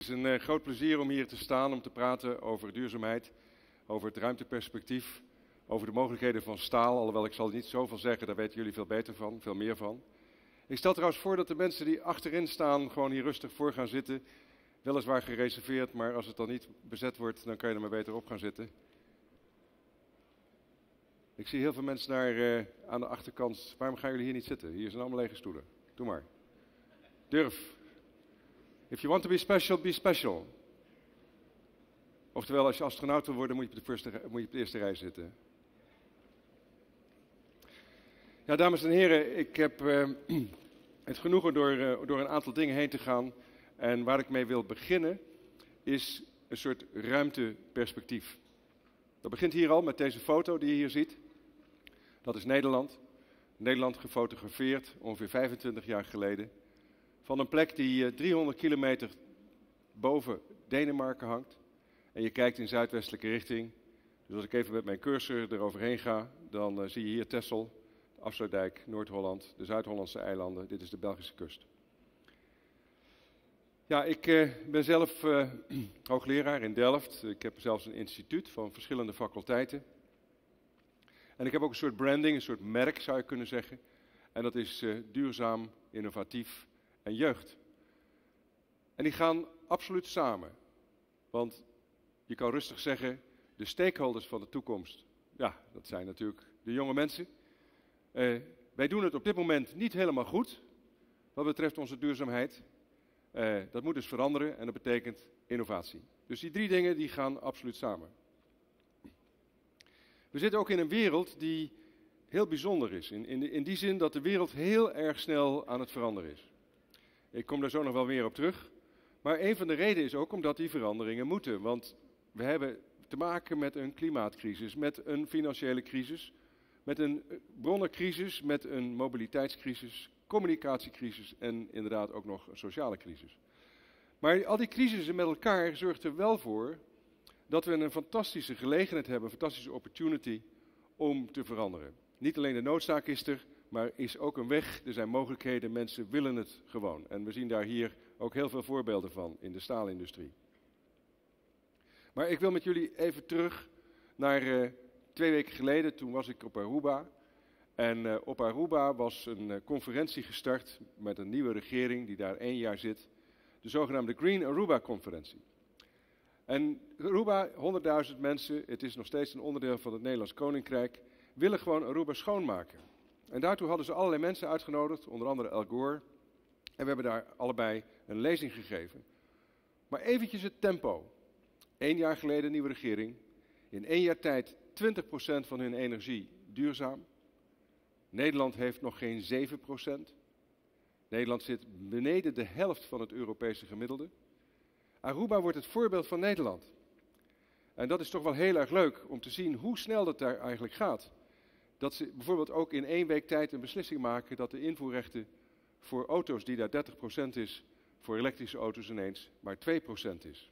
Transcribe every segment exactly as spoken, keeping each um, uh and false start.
Het is een uh, groot plezier om hier te staan om te praten over duurzaamheid, over het ruimteperspectief, over de mogelijkheden van staal. Alhoewel ik zal er niet zoveel zeggen, daar weten jullie veel beter van, veel meer van. Ik stel trouwens voor dat de mensen die achterin staan gewoon hier rustig voor gaan zitten. Weliswaar gereserveerd, maar als het dan niet bezet wordt, dan kan je er maar beter op gaan zitten. Ik zie heel veel mensen daar uh, aan de achterkant. Waarom gaan jullie hier niet zitten? Hier zijn allemaal lege stoelen. Doe maar. Durf. If you want to be special, be special. Oftewel, als je astronaut wil worden, moet je op de, first, moet je op de eerste rij zitten. Ja, dames en heren, ik heb uh, het genoegen door, uh, door een aantal dingen heen te gaan. En waar ik mee wil beginnen, is een soort ruimteperspectief. Dat begint hier al met deze foto die je hier ziet. Dat is Nederland. Nederland gefotografeerd, ongeveer vijfentwintig jaar geleden. Van een plek die uh, driehonderd kilometer boven Denemarken hangt. En je kijkt in zuidwestelijke richting. Dus als ik even met mijn cursor eroverheen ga, dan uh, zie je hier Texel, de Afsluitdijk, Noord-Holland, de Zuid-Hollandse eilanden. Dit is de Belgische kust. Ja, ik uh, ben zelf uh, hoogleraar in Delft. Ik heb zelfs een instituut van verschillende faculteiten. En ik heb ook een soort branding, een soort merk zou je kunnen zeggen. En dat is uh, duurzaam, innovatief en jeugd. En die gaan absoluut samen. Want je kan rustig zeggen, de stakeholders van de toekomst, ja, dat zijn natuurlijk de jonge mensen. Uh, wij doen het op dit moment niet helemaal goed, wat betreft onze duurzaamheid. Uh, dat moet dus veranderen en dat betekent innovatie. Dus die drie dingen die gaan absoluut samen. We zitten ook in een wereld die heel bijzonder is. In, in, in die zin dat de wereld heel erg snel aan het veranderen is. Ik kom daar zo nog wel weer op terug. Maar een van de redenen is ook omdat die veranderingen moeten. Want we hebben te maken met een klimaatcrisis, met een financiële crisis, met een bronnencrisis, met een mobiliteitscrisis, communicatiecrisis en inderdaad ook nog een sociale crisis. Maar al die crisissen met elkaar zorgt er wel voor dat we een fantastische gelegenheid hebben, een fantastische opportunity om te veranderen. Niet alleen de noodzaak is er, maar is ook een weg. Er zijn mogelijkheden, mensen willen het gewoon. En we zien daar hier ook heel veel voorbeelden van in de staalindustrie. Maar ik wil met jullie even terug naar uh, twee weken geleden. Toen was ik op Aruba. En uh, op Aruba was een uh, conferentie gestart met een nieuwe regering die daar één jaar zit. De zogenaamde Green Aruba-conferentie. En Aruba, honderdduizend mensen, het is nog steeds een onderdeel van het Nederlands Koninkrijk, willen gewoon Aruba schoonmaken. En daartoe hadden ze allerlei mensen uitgenodigd, onder andere Al Gore. En we hebben daar allebei een lezing gegeven. Maar eventjes het tempo. Eén jaar geleden nieuwe regering. In één jaar tijd twintig procent van hun energie duurzaam. Nederland heeft nog geen zeven procent. Nederland zit beneden de helft van het Europese gemiddelde. Aruba wordt het voorbeeld van Nederland. En dat is toch wel heel erg leuk om te zien hoe snel dat daar eigenlijk gaat. Dat ze bijvoorbeeld ook in één week tijd een beslissing maken dat de invoerrechten voor auto's die daar dertig procent is, voor elektrische auto's ineens maar twee procent is.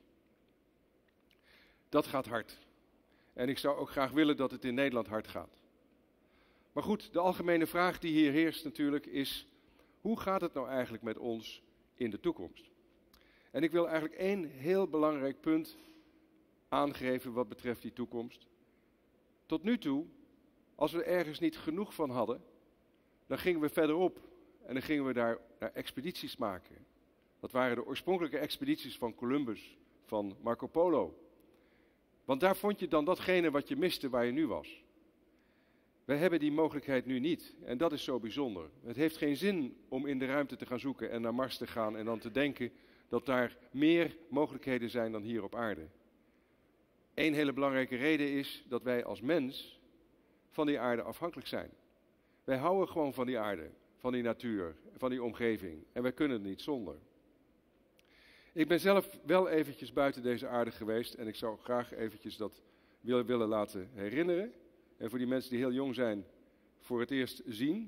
Dat gaat hard. En ik zou ook graag willen dat het in Nederland hard gaat. Maar goed, de algemene vraag die hier heerst natuurlijk is, hoe gaat het nou eigenlijk met ons in de toekomst? En ik wil eigenlijk één heel belangrijk punt aangeven wat betreft die toekomst. Tot nu toe, als we ergens niet genoeg van hadden, dan gingen we verderop en dan gingen we daar, daar expedities maken. Dat waren de oorspronkelijke expedities van Columbus, van Marco Polo. Want daar vond je dan datgene wat je miste waar je nu was. Wij hebben die mogelijkheid nu niet en dat is zo bijzonder. Het heeft geen zin om in de ruimte te gaan zoeken en naar Mars te gaan en dan te denken dat daar meer mogelijkheden zijn dan hier op aarde. Eén hele belangrijke reden is dat wij als mens van die aarde afhankelijk zijn. Wij houden gewoon van die aarde, van die natuur, van die omgeving en wij kunnen er niet zonder. Ik ben zelf wel eventjes buiten deze aarde geweest en ik zou graag eventjes dat willen, willen laten herinneren. En voor die mensen die heel jong zijn, voor het eerst zien.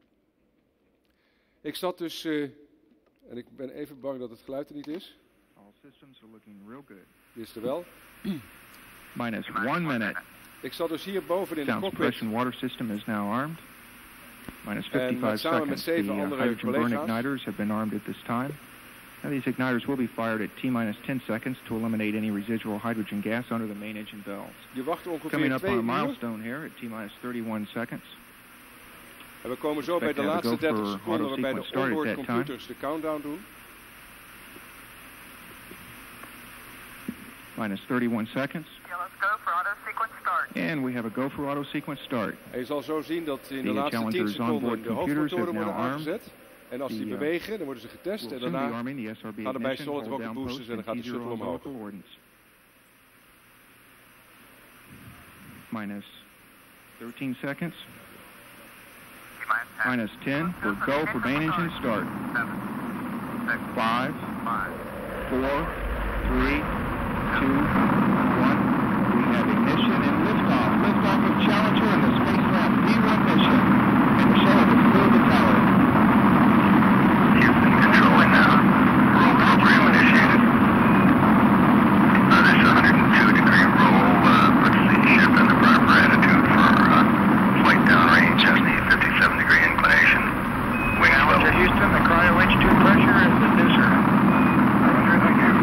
Ik zat dus, uh, en ik ben even bang dat het geluid er niet is. All systems are looking real good. Dit is er wel. Minus one minute. Ik zat dus hier boven in de Sound cockpit. suppression water system is now armed. Minus En fifty-five samen met seconds. The zeven uh, andere hydrogen burn collega's. igniters have been armed at this time. Now, these igniters will be fired at T-minus ten seconds to eliminate any residual hydrogen gas under the main engine valves. Je wacht Coming ongeveer up twee on a uur. milestone here at T-minus thirty-one seconds. En we komen zo bij Expect de to have a laatste go dertig for seconden auto waarbij de sequence start at onboard that time. computers de countdown doen. Minus thirty-one seconds. Yeah, let's go for auto sequence start. And we have a go for auto sequence start. En je zal zo zien dat in de The laatste tien Challenger's seconden onboard de computers hoofdmotoren have worden now armed. aangezet. En als die The, uh, bewegen, dan worden ze getest. We'll En soon be daarna arming the S R B gaan er bij ignition, solid hold rocket down boosters post en dan gaat de T zero shuttle on omhoog. local ordnance. Minus thirteen seconds. T-minus ten. Minus ten for go for main engine start. Seven, six, Five, five, four, three, two, one. We have ignition and liftoff. Liftoff of Challenger and the spacecraft V one mission. And the shuttle has cleared the tower. Houston controlling now. Roll program initiated. Uh, this one hundred two degree roll uh, puts the ship in the proper attitude for uh, flight downrange and the fifty-seven degree inclination. Wing level. Houston, the cryo H two pressure is the deucer. Roger, thank you.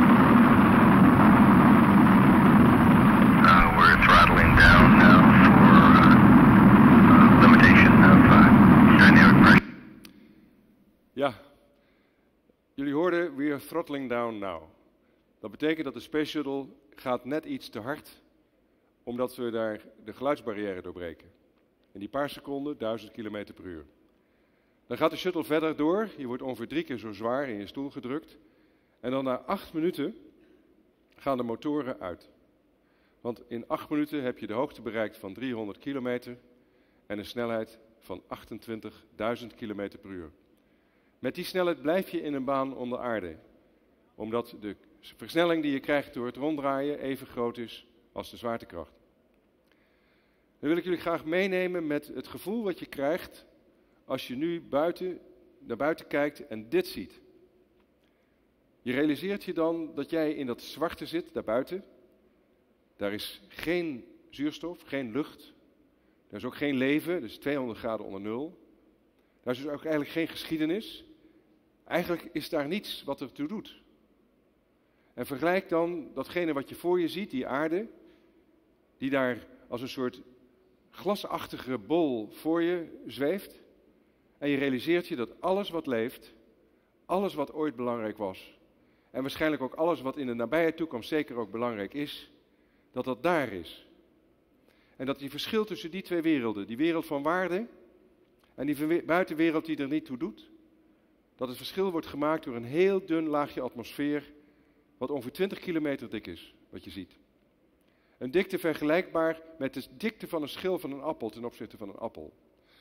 Uh, we're throttling down now for uh, uh, limitation of uh, dynamic pressure. Ja, jullie hoorden we are throttling down now. Dat betekent dat de Space Shuttle gaat net iets te hard, omdat we daar de geluidsbarrière doorbreken. In die paar seconden, duizend kilometer per uur. Dan gaat de shuttle verder door, je wordt ongeveer drie keer zo zwaar in je stoel gedrukt. En dan na acht minuten gaan de motoren uit. Want in acht minuten heb je de hoogte bereikt van driehonderd kilometer en een snelheid van achtentwintigduizend kilometer per uur. Met die snelheid blijf je in een baan om de aarde, omdat de versnelling die je krijgt door het ronddraaien even groot is als de zwaartekracht. Dan wil ik jullie graag meenemen met het gevoel wat je krijgt als je nu buiten, naar buiten kijkt en dit ziet. Je realiseert je dan dat jij in dat zwarte zit, daarbuiten. Daar is geen zuurstof, geen lucht. Er is ook geen leven, dus tweehonderd graden onder nul. Daar is dus ook eigenlijk geen geschiedenis. Eigenlijk is daar niets wat ertoe doet. En vergelijk dan datgene wat je voor je ziet, die aarde, die daar als een soort glasachtige bol voor je zweeft. En je realiseert je dat alles wat leeft, alles wat ooit belangrijk was, en waarschijnlijk ook alles wat in de nabije toekomst zeker ook belangrijk is, dat dat daar is. En dat die verschil tussen die twee werelden, die wereld van waarde en die buitenwereld die er niet toe doet, dat het verschil wordt gemaakt door een heel dun laagje atmosfeer, wat ongeveer twintig kilometer dik is, wat je ziet. Een dikte vergelijkbaar met de dikte van een schil van een appel ten opzichte van een appel.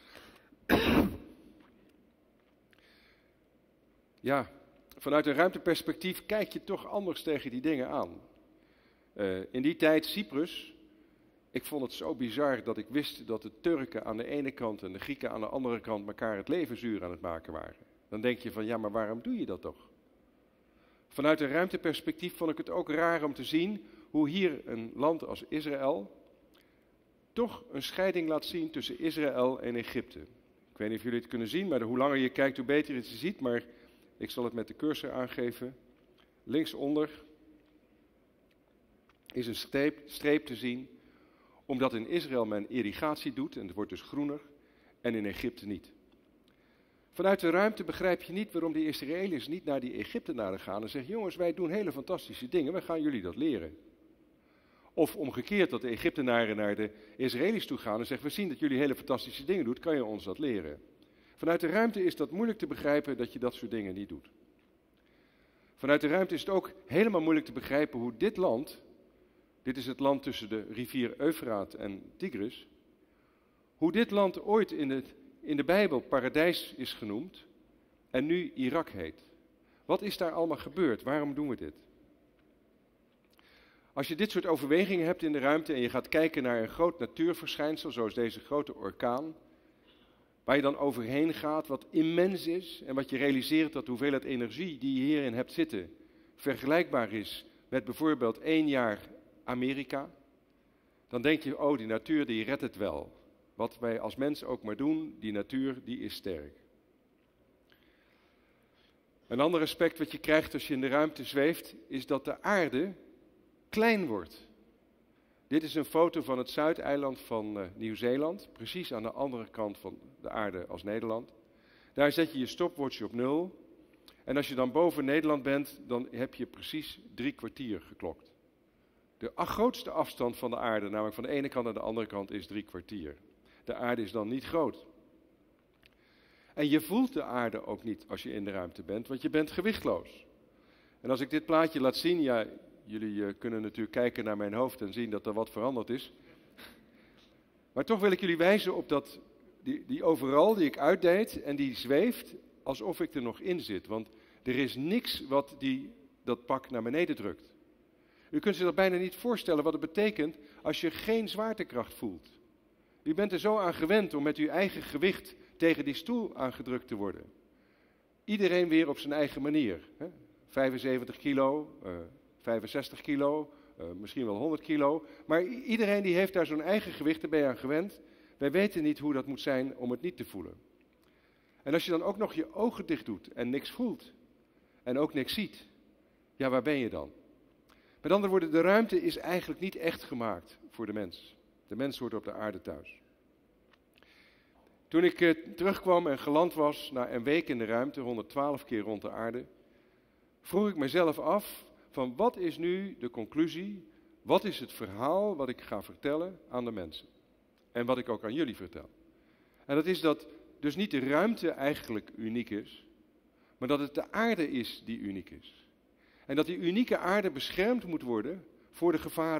Ja, vanuit een ruimteperspectief kijk je toch anders tegen die dingen aan. Uh, in die tijd, Cyprus, ik vond het zo bizar dat ik wist dat de Turken aan de ene kant en de Grieken aan de andere kant elkaar het leven zuur aan het maken waren. Dan denk je van, ja, maar waarom doe je dat toch? Vanuit een ruimteperspectief vond ik het ook raar om te zien hoe hier een land als Israël toch een scheiding laat zien tussen Israël en Egypte. Ik weet niet of jullie het kunnen zien, maar hoe langer je kijkt, hoe beter je het ziet. Maar ik zal het met de cursor aangeven. Linksonder is een streep, streep te zien, omdat in Israël men irrigatie doet en het wordt dus groener, en in Egypte niet. Vanuit de ruimte begrijp je niet waarom die Israëliërs niet naar die Egyptenaren gaan en zeggen, jongens, wij doen hele fantastische dingen, wij gaan jullie dat leren. Of omgekeerd dat de Egyptenaren naar de Israëli's toe gaan en zeggen, we zien dat jullie hele fantastische dingen doen, kan je ons dat leren? Vanuit de ruimte is dat moeilijk te begrijpen dat je dat soort dingen niet doet. Vanuit de ruimte is het ook helemaal moeilijk te begrijpen hoe dit land, dit is het land tussen de rivier Eufraat en Tigris, hoe dit land ooit in, het, in de Bijbel paradijs is genoemd en nu Irak heet. Wat is daar allemaal gebeurd? Waarom doen we dit? Als je dit soort overwegingen hebt in de ruimte en je gaat kijken naar een groot natuurverschijnsel, zoals deze grote orkaan, waar je dan overheen gaat, wat immens is en wat je realiseert dat de hoeveelheid energie die je hierin hebt zitten vergelijkbaar is met bijvoorbeeld één jaar Amerika, dan denk je, oh, die natuur die redt het wel. Wat wij als mensen ook maar doen, die natuur die is sterk. Een ander aspect wat je krijgt als je in de ruimte zweeft, is dat de aarde klein wordt. Dit is een foto van het Zuideiland van uh, Nieuw-Zeeland, precies aan de andere kant van de aarde als Nederland. Daar zet je je stopwatch op nul. En als je dan boven Nederland bent, dan heb je precies drie kwartier geklokt. De grootste afstand van de aarde, namelijk van de ene kant naar de andere kant, is drie kwartier. De aarde is dan niet groot. En je voelt de aarde ook niet als je in de ruimte bent, want je bent gewichtloos. En als ik dit plaatje laat zien, ja, jullie uh, kunnen natuurlijk kijken naar mijn hoofd en zien dat er wat veranderd is. Maar toch wil ik jullie wijzen op dat, die, die overal die ik uitdeed en die zweeft alsof ik er nog in zit. Want er is niks wat die, dat pak naar beneden drukt. U kunt zich dat bijna niet voorstellen wat het betekent als je geen zwaartekracht voelt. U bent er zo aan gewend om met uw eigen gewicht tegen die stoel aangedrukt te worden. Iedereen weer op zijn eigen manier. Hè? vijfenzeventig kilo, uh, vijfenzestig kilo, uh, misschien wel honderd kilo. Maar iedereen die heeft daar zo'n eigen gewicht, daar ben je aan gewend. Wij weten niet hoe dat moet zijn om het niet te voelen. En als je dan ook nog je ogen dicht doet en niks voelt en ook niks ziet, ja, waar ben je dan? Met andere woorden, de ruimte is eigenlijk niet echt gemaakt voor de mens. De mens hoort op de aarde thuis. Toen ik uh, terugkwam en geland was na een week in de ruimte, honderdtwaalf keer rond de aarde, vroeg ik mezelf af van wat is nu de conclusie, wat is het verhaal wat ik ga vertellen aan de mensen en wat ik ook aan jullie vertel. En dat is dat dus niet de ruimte eigenlijk uniek is, maar dat het de aarde is die uniek is. En dat die unieke aarde beschermd moet worden voor de gevaren